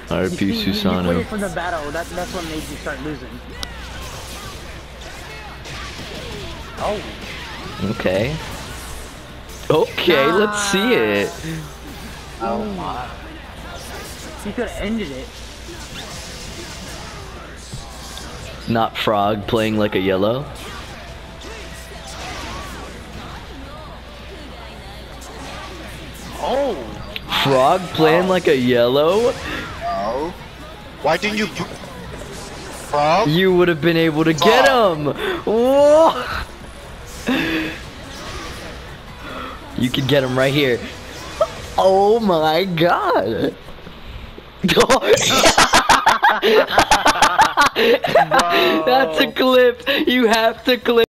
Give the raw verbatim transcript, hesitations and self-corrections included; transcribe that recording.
R P You, you Susano. quit it from the battle. That, that's what made you start losing. Oh. Okay. Okay, ah. Let's see it. Oh my. You could have ended it. Not Frog playing like a yellow. Oh. Frog playing oh. like a yellow? Oh. Why didn't you... Frog? You would have been able to get him! Whoa! You could get him right here. Oh my god! That's a clip. You have to clip.